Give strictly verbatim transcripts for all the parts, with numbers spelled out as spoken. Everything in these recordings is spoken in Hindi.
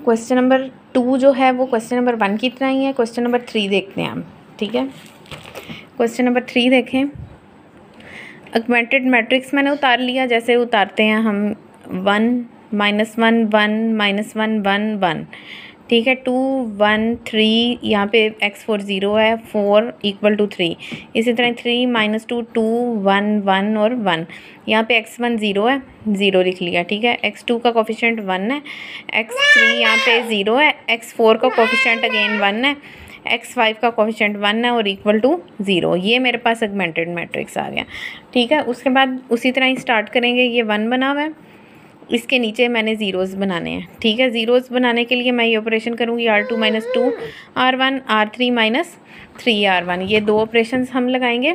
क्वेश्चन नंबर टू जो है वो क्वेश्चन नंबर वन की तरह ही है। क्वेश्चन नंबर थ्री देखते हैं हम, ठीक है। क्वेश्चन नंबर थ्री देखें। ऑगमेंटेड मैट्रिक्स मैंने उतार लिया, जैसे उतारते हैं हम one minus one one minus one one one, ठीक है। टू वन थ्री, यहाँ पे एक्स फोर ज़ीरो है, फोर इक्वल टू थ्री। इसी तरह three minus two two one one और वन, यहाँ पे एक्स वन ज़ीरो है, ज़ीरो लिख लिया, ठीक है। एक्स टू का कोफिशिएंट वन है, एक्स थ्री यहाँ पे ज़ीरो है, एक्स फोर का कोफिशिएंट अगेन वन है, एक्स फाइव का कोफिशिएंट वन है और इक्वल टू ज़ीरो। ये मेरे पास ऑगमेंटेड मैट्रिक्स आ गया, ठीक है। उसके बाद उसी तरह ही स्टार्ट करेंगे। ये वन बना हुआ है, इसके नीचे मैंने ज़ीरोज़ बनाने हैं, ठीक है। ज़ीरोज़ बनाने के लिए मैं ये ऑपरेशन करूँगी, R two minus two R one, R three minus three R one, ये दो ऑपरेशंस हम लगाएंगे,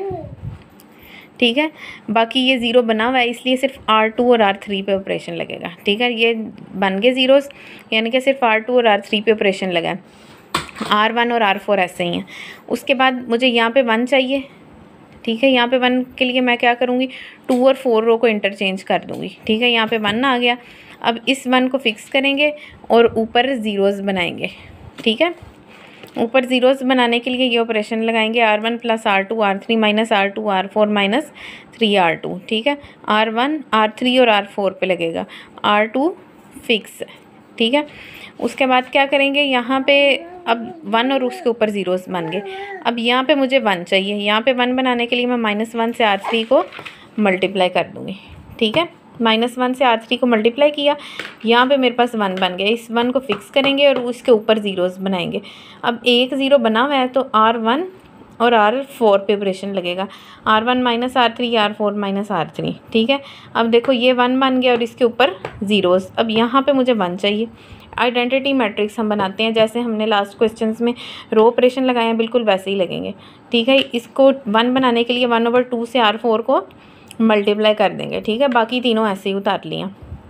ठीक है। बाकी ये ज़ीरो बना हुआ है इसलिए सिर्फ आर टू और आर थ्री पे ऑपरेशन लगेगा, ठीक है। ये बन गए ज़ीरोज़, यानी कि सिर्फ आर टू और आर थ्री पे ऑपरेशन लगा है, आर वन और आर फोर ऐसे ही हैं। उसके बाद मुझे यहाँ पे वन चाहिए, ठीक है। यहाँ पे वन के लिए मैं क्या करूँगी, टू और फोर रो को इंटरचेंज कर दूँगी, ठीक है। यहाँ पे वन आ गया। अब इस वन को फिक्स करेंगे और ऊपर ज़ीरोज़ बनाएंगे, ठीक है। ऊपर ज़ीरोज़ बनाने के लिए ये ऑपरेशन लगाएंगे, R one plus R two R three minus R two R four minus three R two, ठीक है। आर वन आर थ्री और आर फोर पे लगेगा, आर टू फिक्स है, ठीक है। उसके बाद क्या करेंगे, यहाँ पे अब वन और उसके ऊपर ज़ीरोज़ बन गए। अब यहाँ पे मुझे वन चाहिए, यहाँ पे वन बनाने के लिए मैं माइनस वन से आर थ्री को मल्टीप्लाई कर दूँगी, ठीक है। माइनस वन से आर थ्री को मल्टीप्लाई किया, यहाँ पे मेरे पास वन बन गया। इस वन को फिक्स करेंगे और उसके ऊपर ज़ीरोज़ बनाएंगे। अब एक ज़ीरो बना हुआ है तो आर वन और आर फोर पे ऑपरेशन लगेगा, R one minus R three R four minus R three, ठीक है। अब देखो ये वन बन गया और इसके ऊपर ज़ीरोज़। अब यहाँ पे मुझे वन चाहिए। आइडेंटिटी मैट्रिक्स हम बनाते हैं, जैसे हमने लास्ट क्वेश्चंस में रो ऑपरेशन लगाए हैं, बिल्कुल वैसे ही लगेंगे, ठीक है। इसको वन बनाने के लिए वन ओवर टू से आर फोर को मल्टीप्लाई कर देंगे, ठीक है। बाकी तीनों ऐसे ही उतार लिए।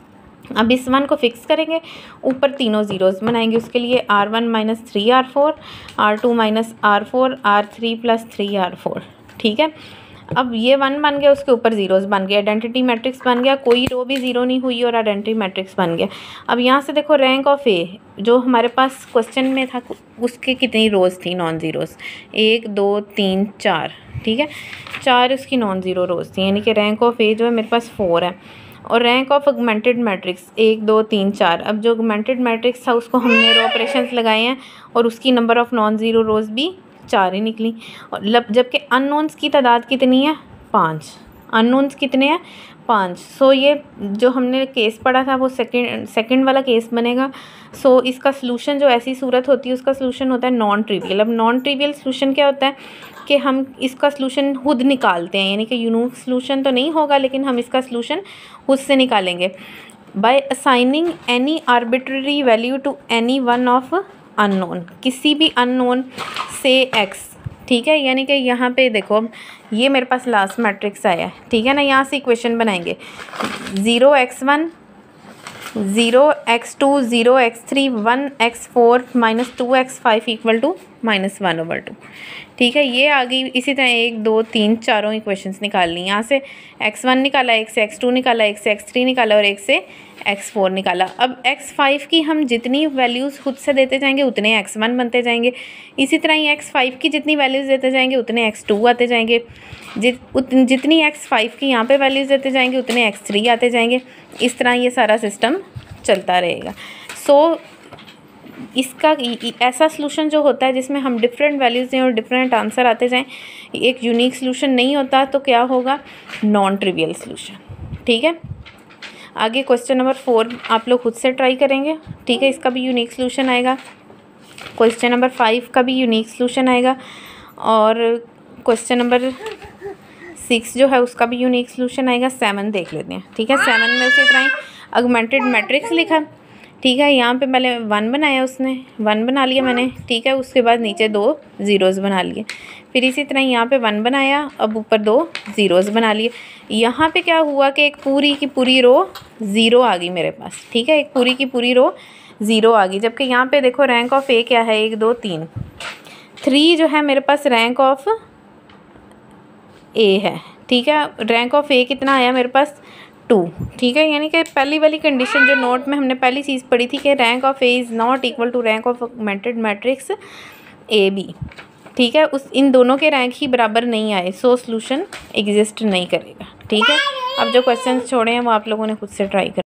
अब इस वन को फिक्स करेंगे, ऊपर तीनों ज़ीरोज़ बनाएंगे। उसके लिए R one minus three R four, R two minus R four, R three plus three R four, ठीक है। अब ये वन बन गया, उसके ऊपर ज़ीरोज़ बन गया, आइडेंटिटी मैट्रिक्स बन गया, कोई रो भी ज़ीरो नहीं हुई और आइडेंटिटी मैट्रिक्स बन गया। अब यहाँ से देखो रैंक ऑफ ए जो हमारे पास क्वेश्चन में था, उसके कितनी रोज़ थी नॉन ज़ीरोज़, एक दो तीन चार, ठीक है। चार उसकी नॉन ज़ीरो रोज़ थी, यानी कि रैंक ऑफ ए जो है मेरे पास फोर है। और रैंक ऑफ ऑगमेंटेड मैट्रिक्स एक दो तीन चार। अब जो ऑगमेंटेड मैट्रिक्स था उसको हमने रो ऑपरेशंस लगाए हैं और उसकी number of non zero rows भी चार ही निकली। और जबकि अननोन्स की तादाद कितनी है, पाँच। अननोन्स कितने हैं, पाँच। सो ये जो हमने केस पढ़ा था वो सेकंड सेकंड वाला केस बनेगा। सो इसका सलूशन जो ऐसी सूरत होती है उसका सलूशन होता है नॉन ट्रिवियल। अब नॉन ट्रिवियल सलूशन क्या होता है कि हम इसका सलूशन खुद निकालते हैं, यानी कि यूनिक सलूशन तो नहीं होगा लेकिन हम इसका सलूशन खुद से निकालेंगे by assigning any arbitrary value to any one of unknown, किसी भी अननोन से एक्स, ठीक है। यानी कि यहाँ पे देखो ये मेरे पास लास्ट मैट्रिक्स आया है, ठीक है ना। यहाँ से इक्वेशन बनाएंगे, zero x one zero x two zero x three one x four minus two x five equal to minus one over two, ठीक है। ये आ गई। इसी तरह एक दो तीन चारों इक्वेशंस निकाल ली। यहाँ से एक्स वन निकाला, एक से एक्स टू निकाला, एक से एक्स थ्री निकाला और एक से एक्स फोर निकाला। अब एक्स फाइव की हम जितनी वैल्यूज़ खुद से देते जाएंगे उतने एक्स वन बनते जाएंगे। इसी तरह ही एक्स फाइव की जितनी वैल्यूज़ देते जाएंगे उतने एक्स टू आते जाएंगे। जित जितनी एक्स फाइव की यहाँ पे वैल्यूज़ देते जाएंगे उतने एक्स थ्री आते जाएंगे। इस तरह ये सारा सिस्टम चलता रहेगा। सो so, इसका ऐसा सलूशन जो होता है जिसमें हम डिफरेंट वैल्यूज़ दें और डिफरेंट आंसर आते जाएं, एक यूनिक सलूशन नहीं होता, तो क्या होगा, नॉन ट्रिवियल सलूशन, ठीक है। आगे क्वेश्चन नंबर फोर आप लोग खुद से ट्राई करेंगे, ठीक है। इसका भी यूनिक सलूशन आएगा। क्वेश्चन नंबर फाइव का भी यूनिक सलूशन आएगा और क्वेश्चन नंबर सिक्स जो है उसका भी यूनिक सलूशन आएगा। सेवन देख लेते हैं, ठीक है। सेवन में उसी तरह ही ऑगमेंटेड मैट्रिक्स लिखा, ठीक है। यहाँ पे पहले वन बनाया, उसने वन बना लिया मैंने, ठीक है। उसके बाद नीचे दो ज़ीरोज़ बना लिए, फिर इसी तरह यहाँ पे वन बनाया, अब ऊपर दो ज़ीरोज़ बना लिए। यहाँ पे क्या हुआ कि एक पूरी की पूरी रो ज़ीरो आ गई मेरे पास, ठीक है। एक पूरी की पूरी रो ज़ीरो आ गई, जबकि यहाँ पे देखो रैंक ऑफ ए क्या है, एक दो तीन, थ्री जो है मेरे पास रैंक ऑफ ए है, ठीक है। रैंक ऑफ ए कितना आया मेरे पास, टू, ठीक है। यानी कि पहली वाली कंडीशन जो नोट में हमने पहली चीज़ पढ़ी थी कि rank of A is not equal to rank of augmented matrix A B, ठीक है, उस इन दोनों के रैंक ही बराबर नहीं आए, सो सॉल्यूशन एग्जिस्ट नहीं करेगा, ठीक है। अब जो क्वेश्चन छोड़े हैं वो आप लोगों ने खुद से ट्राई कर